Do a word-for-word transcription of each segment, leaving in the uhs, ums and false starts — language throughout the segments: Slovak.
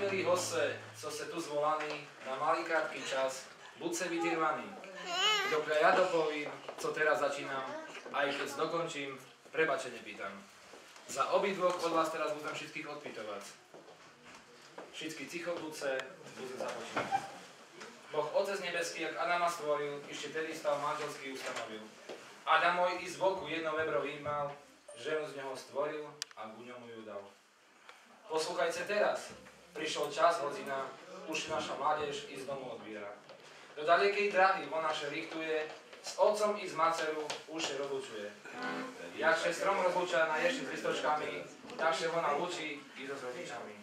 milí hosté, co se tu zvolaní na malý krátký čas, buď se vydírvaní. Dokľa ja dopovím, co teraz začínam, aj keď dokončím, prebačenie pýtam. Za obidvoch od vás teraz budem všetkých odpytovať. Všetky ticho budce, budem započínať. Boh Otec nebeský, jak Adama stvoril, ešte tedy stav manželský ustanovil. Adamovi i z boku jedno vebro vyjmal, ženu z neho stvoril a ku ňomu ju dal. Poslúchajte teraz, prišiel čas, hodzina, už naša mládež i z domu odbíra. Do dalekej dráhy vo naše richtuje, s otcom i s macerou už se rozlučuje. Jakže strom rozluča na ješti s listočkami, takže ona lučí i so s rodičami.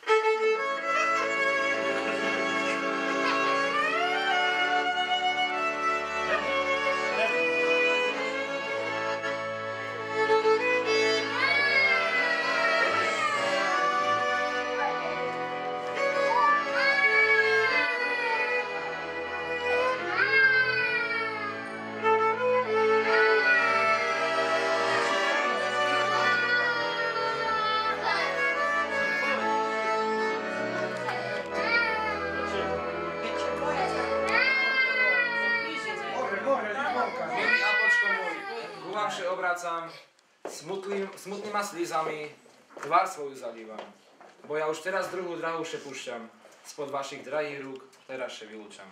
Obracam, smutnýma slízami tvár svoju zalívam. Bo ja už teraz druhú drahu še púšťam, spod vašich drahých rúk teraz še vylúčam.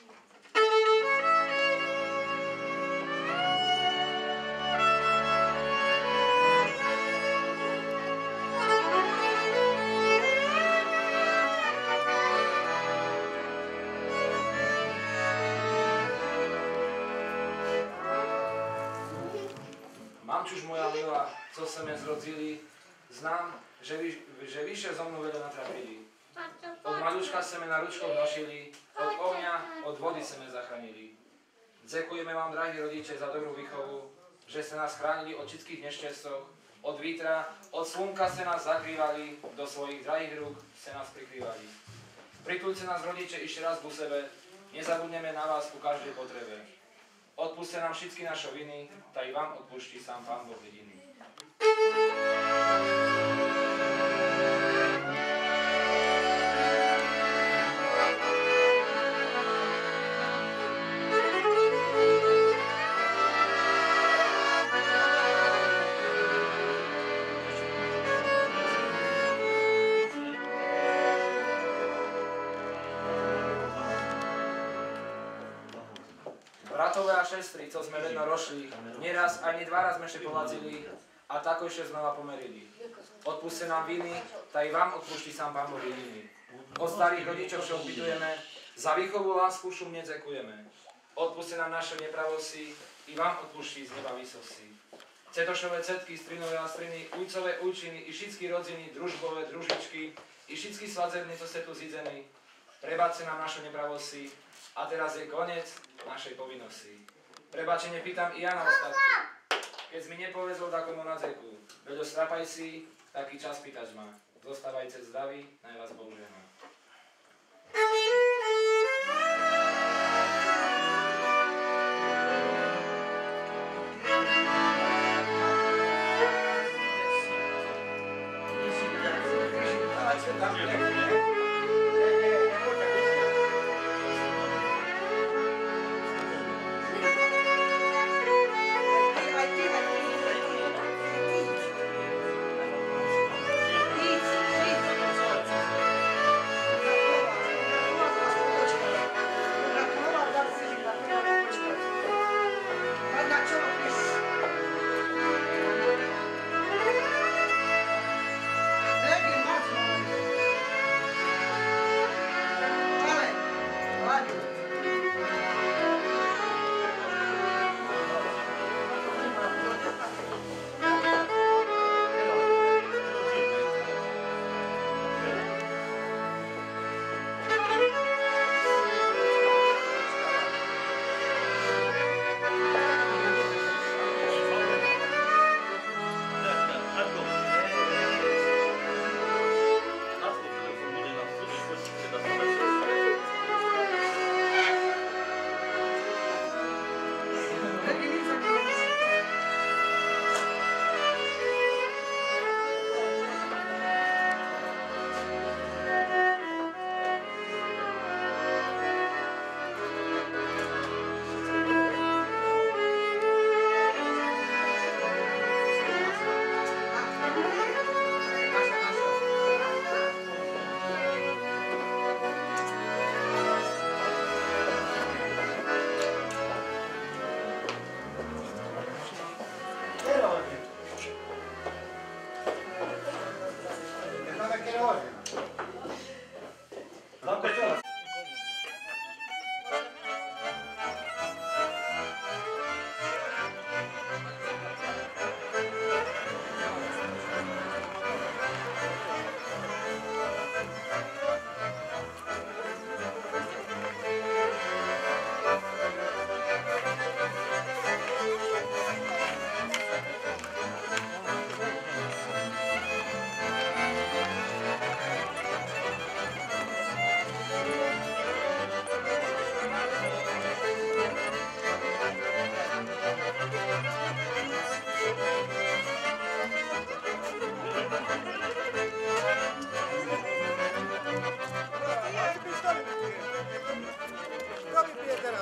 Mamčuž moja milá, co se me zrodzili, znám, že, vy, že vyše zo mnou veľa natrapili. Od malučka se me na ručkoch nosili, od ohňa, od vody se me zachránili. Děkujeme vám, drahí rodiče, za dobrú výchovu, že ste nás chránili od všetkých nešťastoch, od vítra, od slunka ste nás zakrývali, do svojich drahých rúk ste nás prikrývali. Pritúľte nás, rodiče, ešte raz ku sebe, nezabudneme na vás ku každej potrebe. Odpuste nám všetky naše viny, tak i vám odpúšti sám Pán Boh jediný. Bratové a šestry, co sme vedno rošli, nieraz ani dvaraz sme še polazili a tako ešte znova pomerili. Odpuste nám viny, tak i vám odpúšti sám Pán Boh jediný. Od starých rodičov še opýtujeme, za výchovu lásku šumne dzekujeme. Odpuste nám naše nepravosti, i vám odpúšti z neba výsosti. Cetošové cetky, strinové a striny, ujcové ujčiny, i všetky rodziny, družbové, družičky, i všetky svadzební, co ste tu zídzení. Prebáčte nám naše nepravosti, a teraz je koniec našej povinnosti. Prebačenie pýtam i ja na ostatku. Keď mi nepovezol takomu na dzeku, veď strapaj si, taký čas pýtač ma. Zostávajte zdraví, naj vás Boh žehná. Idź, idź.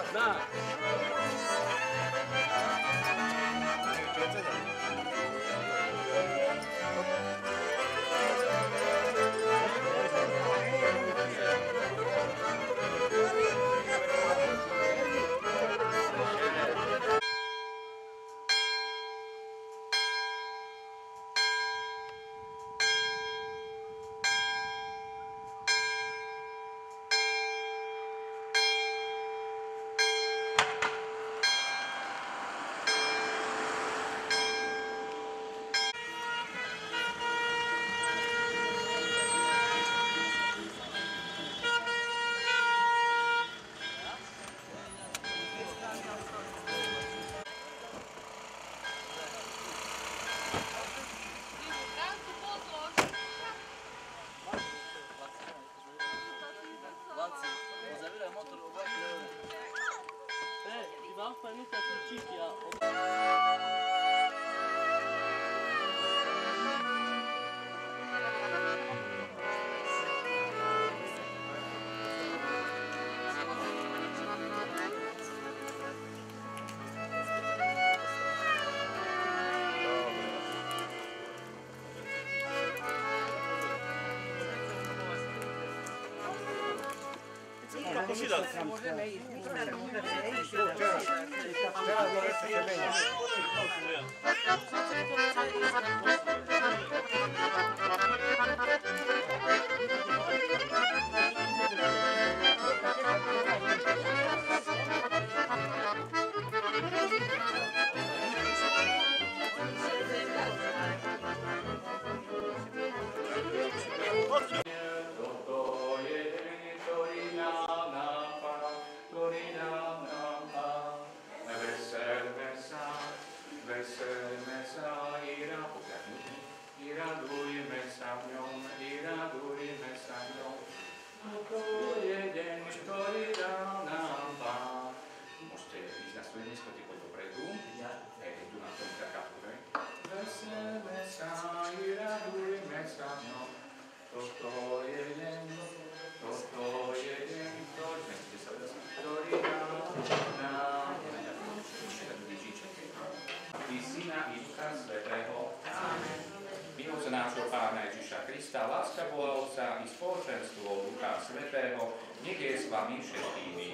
Môžeme ísť, môžeme ísť. Teraz môžeme sa meniť. Nášho Pána Ježiša Krista, láska Boha Otca i spoločenstvo Ducha Svätého, nech je s vami všetkými.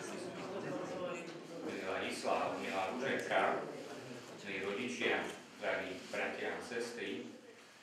Milá Isla, milá Ruženka, milí rodičia, drahí bratia a sestry,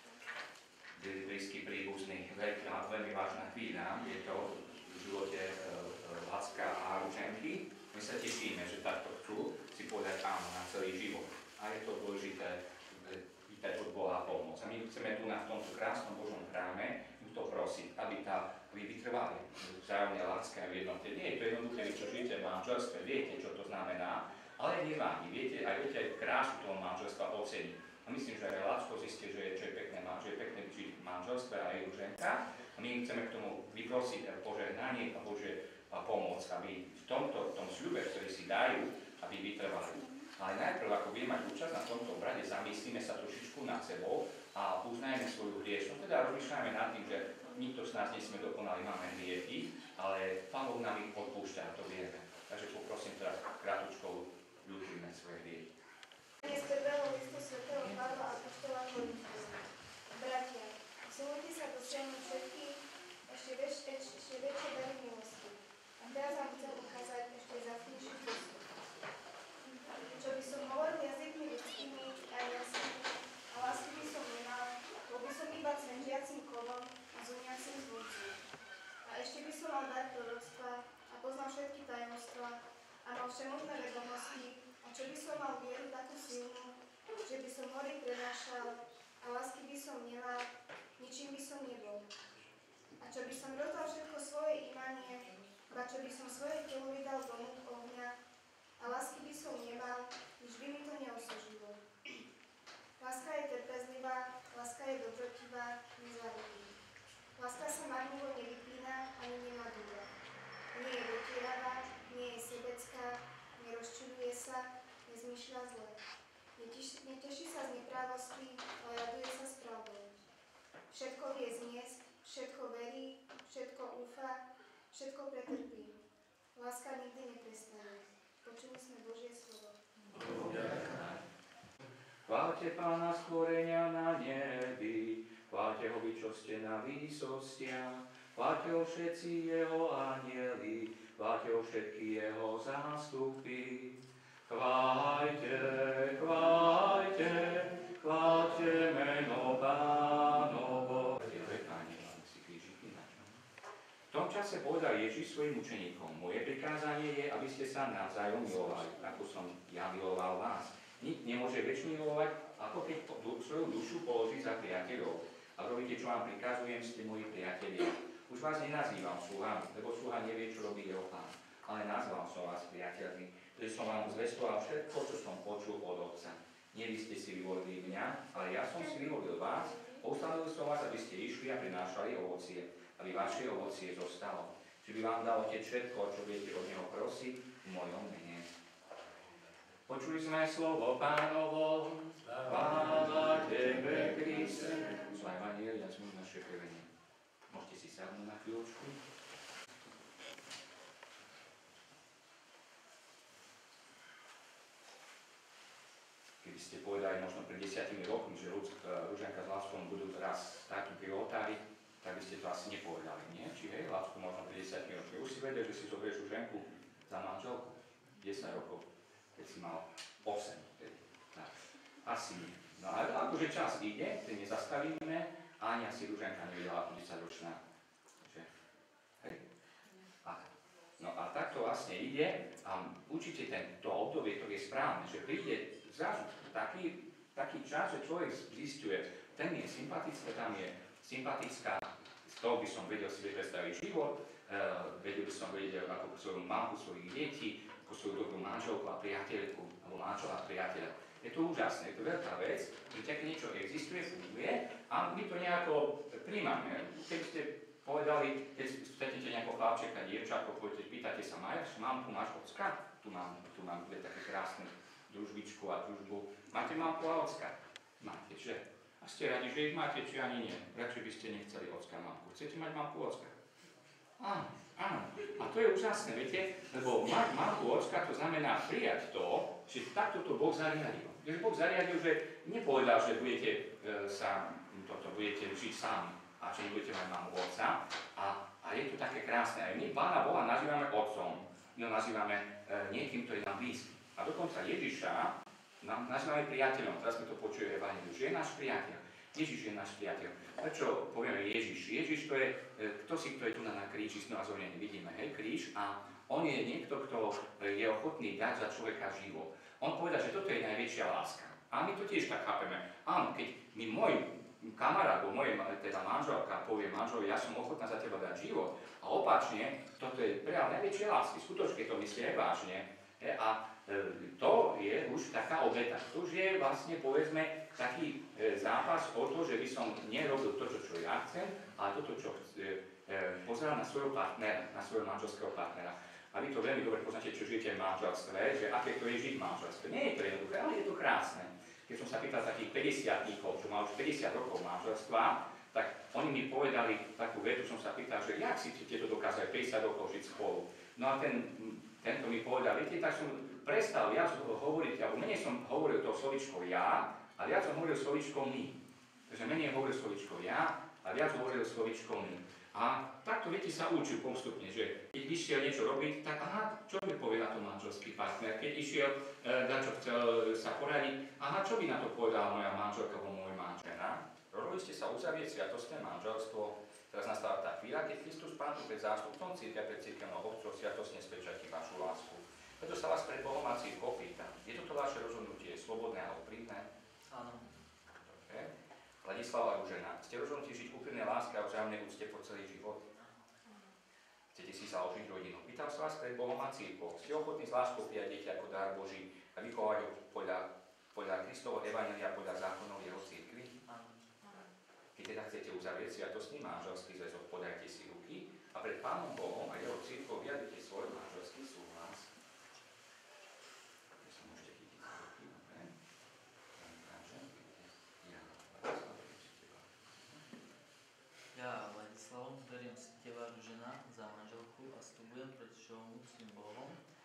blízky príbuzní, veľká, veľmi vážna chvíľa je to v živote Lacka a Ruženky. My sa tešíme, že takto chcú si povedať áno na celý život. A je to dôležité od Boha pomoc. A my chceme tu na v tomto krásnom Božom chráme ju to prosiť, aby tá, aby vytrvali vzájomne láska v jednote. Nie je to jednoduché, vy čo žijete v manželstve, viete, čo to znamená, ale neváni, viete, aj viete aj krásu toho manželstva oceniť. A myslím, že aj Lacko zistie, že je, čo je pekné manželstvo, je pekné žiť v manželstve a aj Ruženka. A my chceme k tomu vyprosiť požehnanie a Bože pomoc, aby v tomto, v tom sľube, ktorý si dajú, aby vytrvali. Ale najprv, ako budeme mať účasť na tomto obrade, zamyslíme sa trošičku nad sebou a uznajme svoju hriešnosť. Teda rozmýšľame nad tým, že nikto z nás nie sme dokonali, máme hriechy, ale Pán Boh nám ich odpúšťa, to vieme. Takže poprosím teraz krátko, ľutujme svoje hriechy. Dnes prvého listu svätého Pavla apoštola Korinťanom. Bratia, usilujte sa dosiahnuť všetky ešte, väč, ešte väčšie dary milosti. A teraz vám chcem ukázať ešte zácnejší postup. Čo by som hovoril jazykmi ľudskými a jasnými, a lásky by som nemal, bol by som iba cvenžiacim kovom a zuniacim zvúcim. A ešte by som mal dar proroctva a poznal všetky tajomstvá a mal všemožné vedomosti, a čo by som mal vieru takú silnú, že by som hory prenášal, a lásky by som nemal, ničím by som nebol. A čo by som rozdal všetko svoje imanie, ba čo by som svoje telo vydal do múk ohňa, a lásky by som nemal, nič by mi to neosožilo. Láska je trpezlivá, láska je dobrotivá, nezlabivá. Láska sa marnivo nevypína ani nemadúva. Nie je dotieravá, nie je sebecká, nerozčuľuje sa, nezmýšľa zle. Neteší, neteší sa z neprávosti, ale raduje sa z pravdou. Všetko vie zniesť, všetko verí, všetko úfa, všetko pretrpí. Láska nikdy nikdy neprestane. Počuli sme Božie slovo. Chváľte Pána stvorenia na nebi, chváľte ho vy, čo ste na výsostiach, chváľte ho všetci jeho anjeli, chváľte ho všetky jeho zástupy. Chváľte, chváľte, chváľte meno Pánovo. V tom čase povedal Ježiš svojim učeníkom: moje prikázanie je, aby ste sa navzájom milovali, ako som ja miloval vás. Nik nemôže väčšie milovať, ako keď svoju dušu položí za priateľov. A robíte, čo vám prikazujem, ste moji priatelia. Už vás nenazývam sluhami, lebo sluha nevie, čo robí jeho pán. Ale nazval som vás priateľmi, že som vám zvestoval všetko, čo som počul od Otca. Nie vy ste si vyvolili mňa, ale ja som si vyvolil vás. Ustanovil som vás, aby ste išli a prinášali ovocie, aby vaše ovocie zostalo. Či by vám dal Otec všetko, čo budete od Neho prosiť v mojom mene. Počuli sme slovo Pánovo, chvála Tebe, Kriste. Sláva Evanjelia sme naše prevenie. Môžete si sadnúť na chvíľočku. Keby ste povedali možno pred desiatimi rokmi, že Ružianka s Láskom budú teraz takým pri oltári, tak by ste to asi nepovedali, nie? Či hej, Lásku možno pred desiatimi rokmi. Už si vedel, že si zoberieš Ružianku za manželku desať rokov, keď si mal osem. Asi nie. No ale akože čas ide, ten nezastavíme, ani asi Ružianka nevedela ako desaťročná. Že? Hej? A, no a takto vlastne ide a určite tento obdobie, to je správne, že príde zrazu taký, taký čas, že človek zisťuje, ten je sympatický, tam je sympatická, z toho by som vedel si predstaviť život, uh, vedel by som vedieť ako svoju mamku, svojich detí, ako svoju dobrú manželku a priateľku, alebo manžela a priateľa. Je to úžasné, je to veľká vec, že tak niečo existuje, funguje a my to nejako príjmame. Keby ste povedali, keď stretnete nejakého chlapčeka, dievčatko, pôjdete, pýtate sa, máš mamku, máš ocka? Tu mám, tu mám dve také krásne družbičku a družbu. Máte mamku a ocka? Máte, že? A ste radi, že ich máte, či ani nie? Radšej by ste nechceli ocka a mamku. Chcete mať mamku a ocka? Áno, áno. A to je úžasné, viete? Lebo mať mamku a ocka, to znamená prijať to, že takto to Boh zariadil. Že Boh zariadil, že nepovedal, že budete e, sa, toto, budete žiť sami a že nebudete mať mamu otca. A, a je to také krásne. Aj my Pána Boha nazývame otcom. My ho nazývame e, niekým, ktorý je nám blízky. A dokonca Ježiša nám nazývame priateľom. Teraz sme to počuli v Evanjeliu, že je náš priateľ. Ježiš je náš priateľ. Prečo povieme Ježiš? Ježiš to je, e, kto si, kto je tu na, na kríži, znázorne vidíme, hej, kríž. A on je niekto, kto je ochotný dať za človeka život. On povedal, že toto je najväčšia láska. A my to tiež tak chápeme. Áno, keď mi môj kamarát, alebo moje teda manželka povie manželovi, ja som ochotná za teba dať život. A opačne, toto je prejav najväčšej lásky. Skutočne to myslí aj vážne. A to je už taká obeta. To už je vlastne, povedzme, taký zápas o to, že by som nerobil to, čo, čo ja chcem, ale toto, čo pozeral na svojho partnera, na svojho manželského partnera. A vy to veľmi dobre poznáte, čo žijete v manželstve, že aké to je žiť v manželstve. Nie je to jednoduché, ale je to krásne. Keď som sa pýtal takých päťdesiatníkov, čo má už päťdesiat rokov manželstva, tak oni mi povedali takú vetu, som sa pýtal, že jak si tieto dokázali päťdesiat rokov žiť spolu. No a ten, tento mi povedal, viete, tak som prestal viac hovoriť, alebo menej som hovoril to slovičko ja, a viac som hovoril slovičko my. Takže menej hovoril slovičko ja, a viac hovoril slovičko my. A takto, viete, sa učil postupne, že keď išiel niečo robiť, tak aha, čo by povie na to manželský partner? Keď išiel, e, na čo chcel sa poradiť, aha, čo by na to povedala moja manželka alebo môj manžel? Rozhodli ste sa uzavrieť sviatostné manželstvo. Teraz nastáva tá chvíľa, keď Kristus Pán tu pred zástupcom cirkvi a pred cirkevnou obcov sviatostne spečatí vašu lásku. Preto sa vás pred Bohom a cirkvou pýtam. Je toto vaše rozhodnutie slobodné a úprimné? Áno. Dobre. Ladislava Ružena, ste rozhodnutí žiť úprimnej láske a vzájomnej úcte po celý život? Chcete si založiť rodinu? Pýtam sa vás pred Bohom a cirkvou. Ste ochotní s láskou prijať dieťa ako dar Boží a vychovať ho podľa, podľa Kristovho evanjelia, podľa zákonov jeho cirkvi? Áno. Keď teda chcete uzavrieť sviatostný manželský zväzok, podajte si ruky a pred Pánom Bohom a jeho cirkvou vyjadrite svoj manželský súhlas. Ja, Ladislav, beriem si teba, žena, za manželku a sľubujem pred všeomocným Bohom,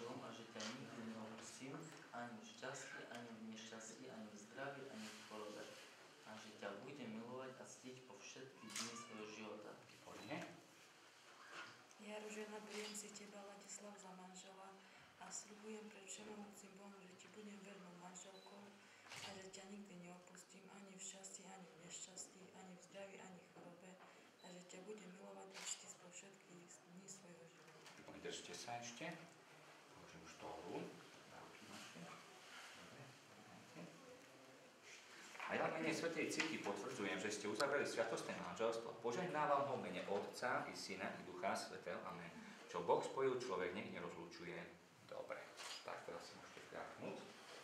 manželom a že ťa nikdy neopustím ani v šťastí, ani v nešťastí, ani v zdraví, ani v chorobe. A že ťa budem milovať a ctiť po všetky dni svojho života. Výborne. Ja, Ružena, beriem si teba, Ladislav, za manžela a sľubujem pred všemohúcim Bohom, že ti budem vernou manželkou a že ťa nikdy neopustím ani v šťastí, ani v nešťastí, ani v zdraví, ani v chorobe a že ťa budem milovať a ctiť po všetky dni svojho života. Držte sa ešte. Môžem už dolu. Ruky naše. Dobre, dobre. A ja v mene Svätej Cirkvi potvrdzujem, že ste uzavreli sviatostné manželstvo. Požehnávam ho v mene Otca i Syna i Ducha Svätého. Amen. Čo Boh spojil, človek nech nerozlučuje. Dobre. Tak teraz si môžete vďaknúť.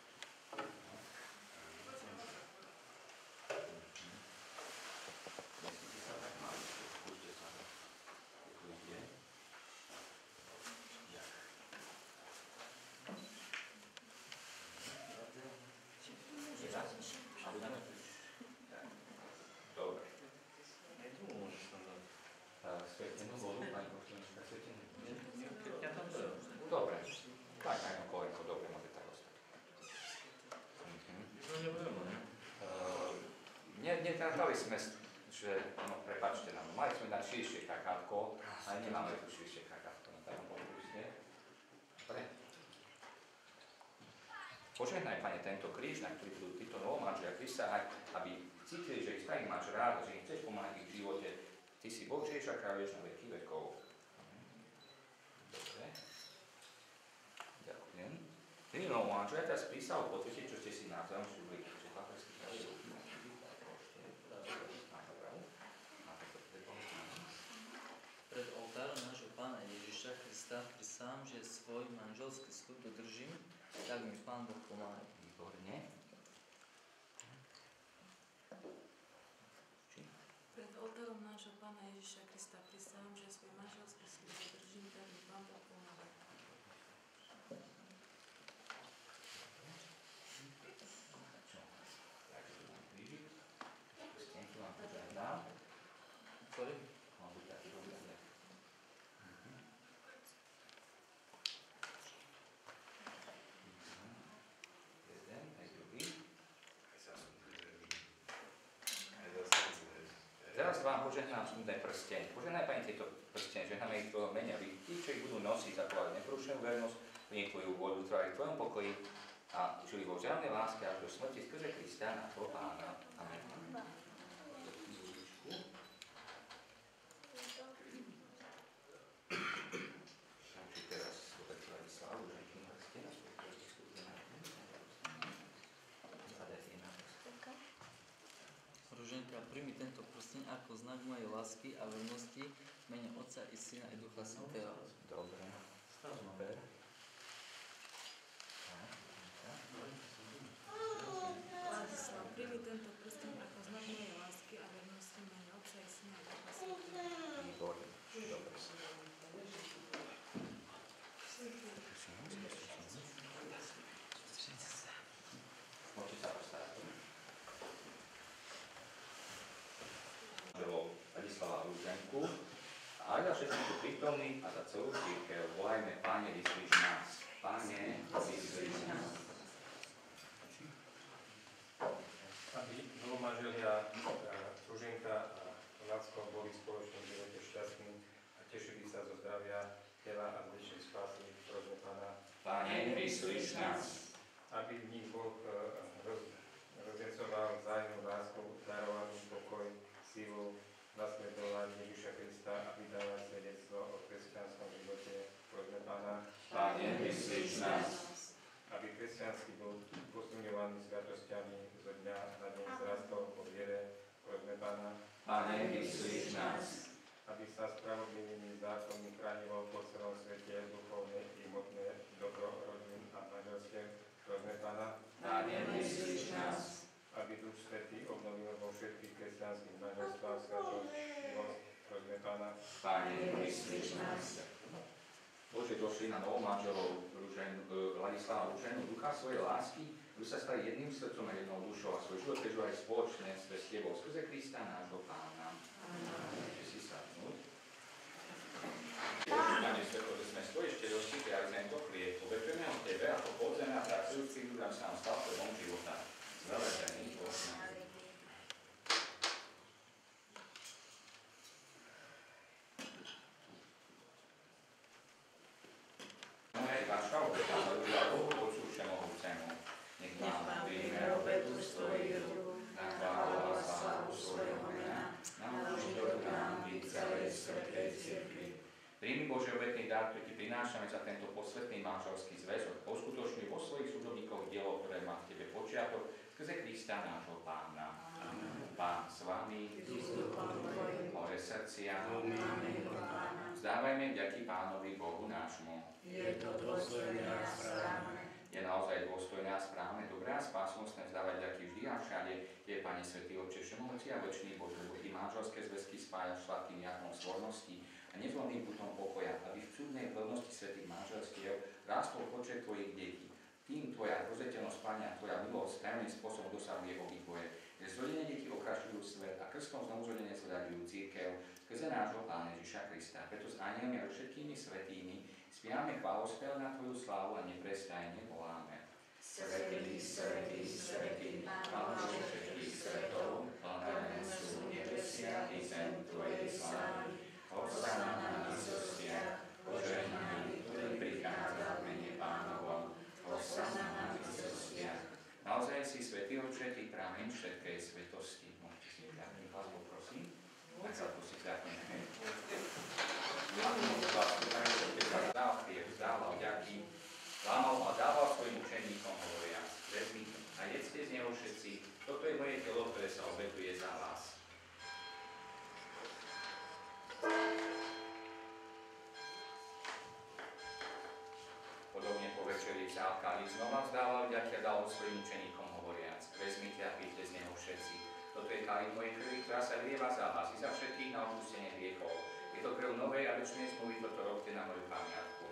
Nesmíte sa tak maličko. Skúste sa. Tu ide. Dobre. Svetenú vodu, pani Koštenička, svetenú. Dobre. Tak, aj na kolenko, dobre, môže tak ostať. Netratali sme, že, no prepáčte nám, mali sme dať širšie kakátko, ale nemáme tu širšie kakátko, no tak vám popúste. Dobre. Požehnaj, Pane, tento kríž, na ktorý budú títo novomanželia prisahať, aby cítili, že ich starý máš rád, že im chceš pomáhať v ich živote. Ty si Boh, že a kráľuješ na veky vekov. Dobre. Ďakujem. Tí novomanželia teraz prísahu potvrdiť, čo ste si navzájom šľúbili. Čiže chlapec si dali ruky na chvíľu, tak môžete. Máte pravdu. Máte to prepovedané. Pred oltárom nášho Pána Ježiša Krista prisahám, že svoj manželský sľub dodržím, tak mi Pán Boh pomáha. Výborne. Pred oltárom nášho Pána Ježiša Krista prisahám, že svoj manželský sľub dodržím, tak mi Pán Boh pomáha. Takže tu mám krížik. Prstenky vám požiadam. Sorry? Mám buď taký dobrý. Jeden, aj druhý. Teraz vám požehnám snúdne prsteň. Požehnaj, Pani, tieto prsteň, žehnáme ich v tvojom mene, aby tí, čo ich budú nosiť, zachovali neporušenú vernosť, plní tvoju vôľu, trvali v tvojom pokoji a žili vo vzájomnej láske až do smrti skrze Krista, nášho Pána. Amen. Takže teraz Svätý Ladislav, Ruženky na prsteň, a Svätý Ladislav na zadajte na prsteň. Ruženka, príjmi tento prsteň ako znak mojej lásky a vernosti v mene Otca i Syna i Ducha Svätého. Dobre. Super. Ladislav, príjmi tento prsteň ako znak mojej lásky a vernosti v mene Otca i Syna i Ducha Svätého. Výborne. Dobre. Môžete sa postaviť. Manželov Ladislava Ruženku a aj za všetkých tu prítomných a za celú cirkev volajme: Páne, vyslíš nás. Páne, vyslíš nás. Aby novomanželia Ruženka a Lacko boli v spoločnom živote šťastní a tešili sa zo zdravia, tela a z večnej spásy, prosme Pána. Páne, vyslíš nás. Aby v nich Boh roz, roznecoval vzájomnú lásku, daroval im pokoj, silu, nasledovať Ježiša Krista a vydávať svedectvo o kresťanskom živote, prosme Pána. Páne, vyslíš nás. Aby kresťanský bol posilňovaný sviatosťami zo dňa na deň vzrastol po viere, prosme Pána. Páne, vyslíš nás. Aby sa spravodlivými zákonmi chránilo po celom svete duchovné i hmotné dobro rodín a manželstiev, prosme Pána. Páne, vyslíš nás. Aby Duch Svätý obnovil vo všetkých kresťanských manželstvách sviatosť, milosť, prosme Pána. Páne, vyslíš nás. Bože, došli na novomanželov Ladislava Ruženu, ducha svojej lásky, už sa stali jedným srdcom a jednou dušou a svoj život prežívali spoločne s tebou skrze Krista, nášho Pána. Môžete si sadnúť. Pane Svetlo, že sme svoje štedosti, ktoré sme to chlieb, aby sa nám stal chliebom života. Zvelebený Boh náš. Vaša obeta hodila Bohu Otcu Všemohúcemu. Nech vám príjme obetu svoju, na chválu a slávu svojho mena, na užitok nám i celej svätej cirkvi. Príjmi Boží obetný dar, ktorý ti prinášame za tento posvätný manželský zväzok. Uskutočňuj vo svojich služobníkoch dielo, ktoré má v tebe počiatok, skrze Krista nášho Pána. Amen. Pán s vami, hore srdcia, vzdávajme vďaky Pánovi Bohu nášmu. Je to dôstojné a správne. Je naozaj dôstojné a správne, dobré a spásnostné vzdávať vďaky vždy a všade. Je, Pane Svätý Otče Všemohúci a večný Bože, lebo Ty manželské zväzky spájaš sladkým jarnom svornosti a nezlomným putom pokoja, aby v čudnej plnosti svätých manželstiev rástol počet Tvojich detí. Tým Tvoja rozveteľnosť, Pane, a Tvoja milosť správnym spôsobom dosahuje obidvoje. Že zrodené deti okrašujú svet a krstom znovuzrodené zveľaďujú cirkev skrze nášho Pána Ježiša Krista. Preto s anielmi a všetkými svätými spievame chválospev na Tvoju slávu a neprestajne voláme. Svätý, svätý, svätý, Pán všetkých svetov, plné sú nebesia i zem Tvojej slávy. Hosana na výsostiach, požehnaný, ktorý prichádza v mene Pánovom. Hosana na výsostiach. Naozaj si, Svätý Otče, Ty prameň všetkej svetosti. Môžete si vďaknúť hlasbu, prosím. Tak sa tu si vďakneme. Dal chlieb, vzdával vďaky, lámal a dával svojim učeníkom, hovoria, vezmite a jedzte z neho všetci, toto je moje telo, ktoré sa obetuje za vás. Podobne po večeri vzal kalich, znova vzdával vďaky a dal ho svojim učeníkom, hovoriac, vezmite a píte z neho všetci, toto je kalich mojej krvi, ktorá sa lieva za vás i za všetkých na odpustenie hriechov. Je to krv novej a večnej zmluvy, toto robte na moju pamiatku.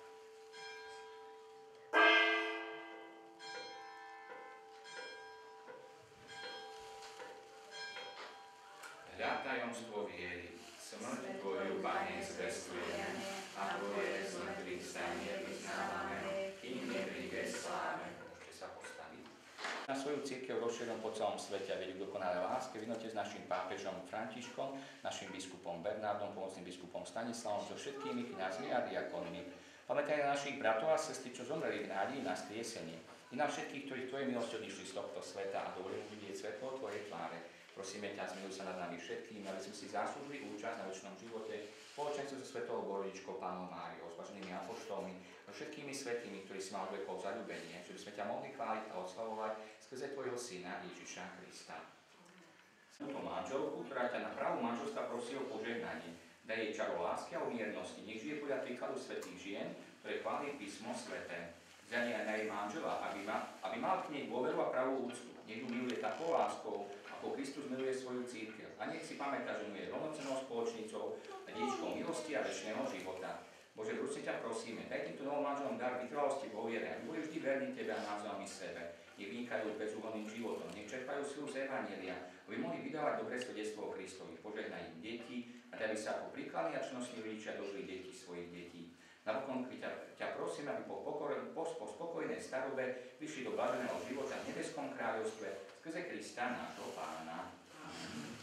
Hľa tajomstvo viery, smrť Tvoju, Pane, zvestujeme a Tvoje zmrtvých stanie vyznávame, kým nepríde sláve. Môžete sa postaviť. Na svoju cirkev rozšírom po celom svete a vedú k dokonalej láske v jednote s našim pápežom Františkom, našim biskupom Bernardom, pomocným biskupom Stanislavom, so všetkými kňazmi a diakonmi. Pamätaj na našich bratov a sestry, čo zomreli v nádej na skriesenie. I na všetkých, ktorí v Tvojej milosti odišli z tohto sveta a dovolili vidieť svetlo Tvojej tváre. Prosíme ťa, zmiluj sa nad nami všetkým, aby sme si zaslúžili účasť na večnom živote, spoločenstvo so svetou Božíčkou Pannou Máriou, s váženými apoštolmi, so všetkými svätými, ktorí si mal vekov zaľúbenie, že by sme ťa mohli chváliť a oslavovať skrze Tvojho Syna Ježiša Krista. Túto manželku, ktorá ťa na pravú manželstva prosí o požehnanie, daj jej čaro lásky a umiernosti, nech žije podľa príkladu svätých žien, ktoré chváli písmo sväté. Zjani aj na jej manžela, aby, ma, aby mal k nej dôveru a pravú úctu, nech ju miluje takou láskou, ako Kristus miluje svoju cirkev. A nech si pamätá, že mu je rovnocennou spoločnicou a dedičkou milosti a večného života. Bože, vrúcne ťa prosíme, daj týmto novom manželom dar vytrvalosti vo viere, aby boli vždy verní Tebe a manželmi sebe. Nech vynikajú bezúhonným životom, nech čerpajú silu z Evanjelia, aby mohli vydávať dobré svedectvo o Kristovi. Požehnaj im deti a daj sa ako príkladní a čnostní rodičia dožili deti svojich detí. Napokon ťa, ťa prosím, aby po, pokor, po, po spokojnej starobe vyšli do blaženého života v nebeskom kráľovstve skrze Krista nášho Pána. Amen.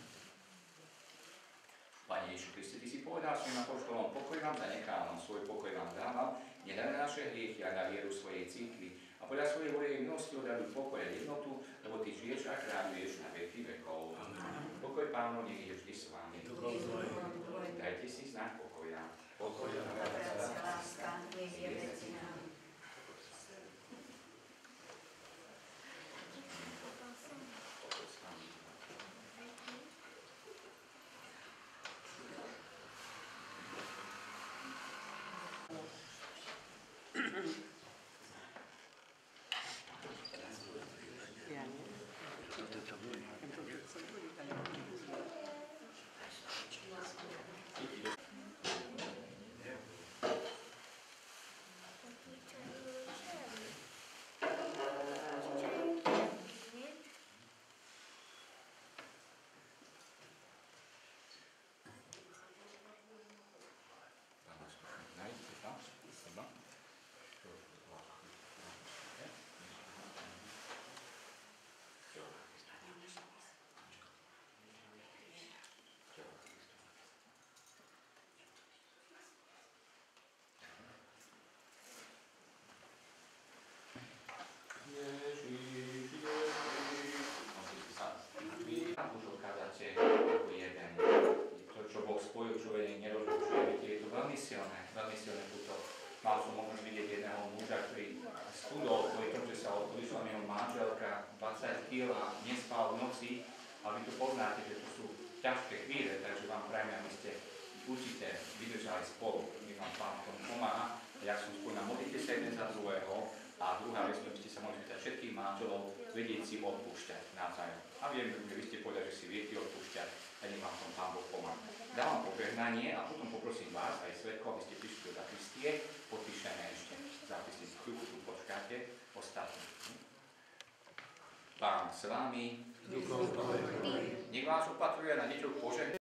Pane Ježišu Kriste, Ty si povedal svojim apoštolom, pokoj vám zanechávam, svoj pokoj vám dávam, nedaj na naše hriechy a na vieru svojej cirkvi. A podľa svojej volej milosti odraduj pokoj a jednotu, lebo Ty žiješ a kráľuješ na veky vekov. Amen. Pokoj Pánov nech je vždy s vami. Dajte si znak pokoja. Pokoj a láska, nech je medzi nami. sa odišla jeho manželka dvadsať kíl a nespal v noci. A vy tu poznáte, že to sú ťažké chvíle, takže vám prajem, aby ste určite vydržali spolu. Nech vám Pán tomu pomáha. Ja som spolu, modlite sa jeden za druhého. A druhá vec, by ste sa mohli spýtať všetkých manželov, vedieť si odpúšťať navzájom. A viem, že vy ste povedali, že si viete odpúšťať a nech vám tom Pán Boh pomáha. Dávam požehnanie a potom poprosím vás, aj svedkov, aby ste prišli do zakristie, podpíšeme ešte zápisy z chvíľku, tu počkáte, ostatní. Pán s vámi, nech vás opatruje na deťoch požehnanie.